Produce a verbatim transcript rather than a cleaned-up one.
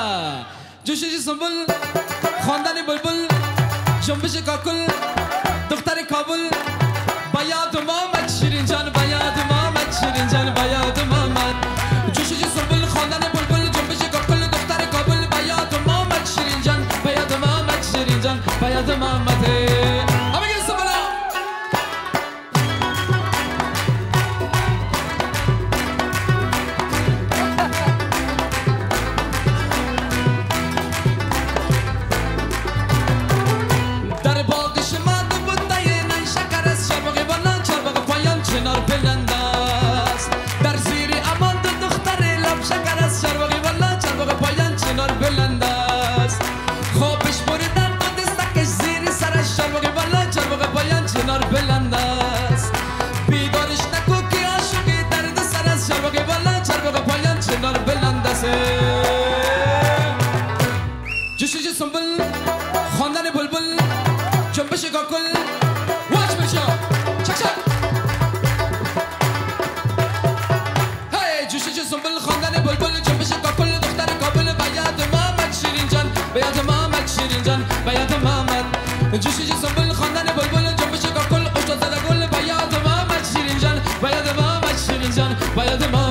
جوشش سنبول خواندن بلبل جنبش کاکل دختر کابل بیاد محمد شیرین جان بیاد محمد شیرین جان بیاد محمد جوشش سنبول خواندن بلبل جنبش کاکل دختر کابل بیاد محمد شیرین جان بیاد محمد شیرین جان بیاد محمد همه گل سبلا جوشش سنبل خواندن بلبل جنبش کاکل واج بشا چک چک هی جوشش سنبل خواندن بلبل جنبش کاکل دختر کابل بیاد محمد شیرین جان بیاد محمد شیرین جان بیاد محمد جوشش سنبل خواندن بلبل جنبش کاکل اشتاد زده گل بیاد محمد شیرین جان بیاد محمد شیرین جان بیاد محمد